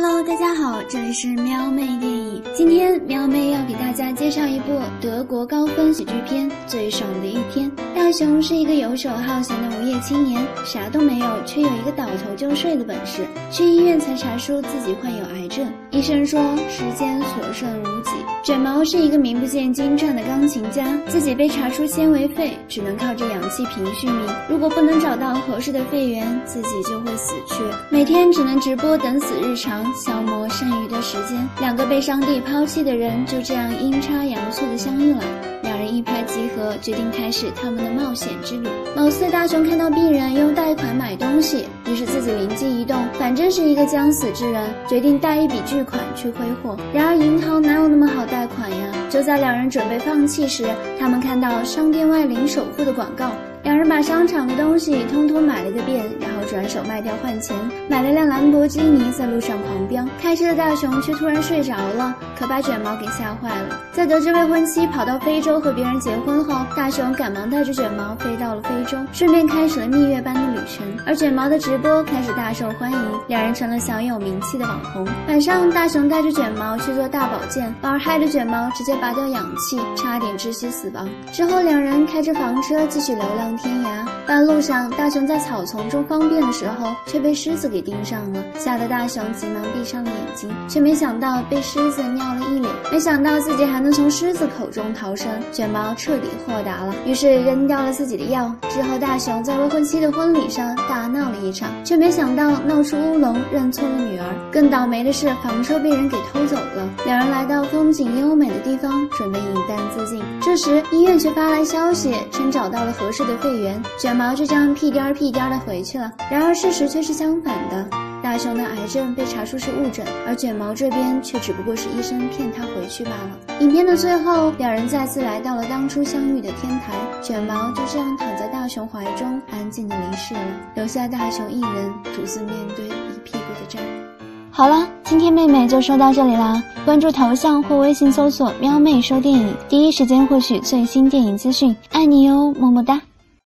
Hello， 大家好，这里是喵妹电影。今天喵妹要给大家介绍一部德国高分喜剧片《最爽的一天》。大雄是一个游手好闲的无业青年，啥都没有，却有一个倒头就睡的本事。去医院才查出自己患有癌症，医生说时间所剩无几。卷毛是一个名不见经传的钢琴家，自己被查出纤维肺，只能靠着氧气瓶续命。如果不能找到合适的肺源，自己就会死去。每天只能直播等死日常，消磨剩余的时间。两个被上帝抛弃的人就这样阴差阳错的相遇了。两人一拍即合，决定开始他们的冒险之旅。某次大雄看到病人用贷款买东西，于是自己灵机一动，反正是一个将死之人，决定贷一笔巨款去挥霍。然而银行哪有那么好贷款呀？就在两人准备放弃时，他们看到商店外零首付的广告。两人把商场的东西通通买了个遍，然后转手卖掉换钱，买了辆兰博基尼，在路上狂飙。开车的大雄却突然睡着了，可把卷毛给吓坏了。在得知未婚妻跑到非洲和别人结婚后，大雄赶忙带着卷毛飞到了非洲，顺便开始了蜜月般的旅程。而卷毛的直播开始大受欢迎，两人成了小有名气的网红。晚上，大雄带着卷毛去做大保健，玩害的卷毛直接拔掉氧气，差点窒息死亡。之后两人开着房车继续流浪天涯。半路上，大雄在草丛中方便的时候，却被狮子给盯上了，吓得大雄急忙闭上了眼睛，却没想到被狮子尿了一脸。没想到自己还能从狮子口中逃生，卷毛彻底豁达了，于是扔掉了自己的药。之后，大雄在未婚妻的婚礼上大闹了一场，却没想到闹出乌龙，认错了女儿。更倒霉的是，房车被人给偷走了。两人来到风景优美的地方，准备饮弹自尽。这时，医院却发来消息，称找到了合适的肺源。卷毛就这样屁颠儿屁颠儿的回去了。然而事实却是相反的，大雄的癌症被查出是误诊，而卷毛这边却只不过是医生骗他回去罢了。影片的最后，两人再次来到了当初相遇的天台，卷毛就这样躺在大雄怀中，安静的离世了，留下大雄一人独自面对一屁股的债。好了，今天妹妹就说到这里啦。关注头像或微信搜索喵妹说电影，第一时间获取最新电影资讯。爱你哟，么么哒。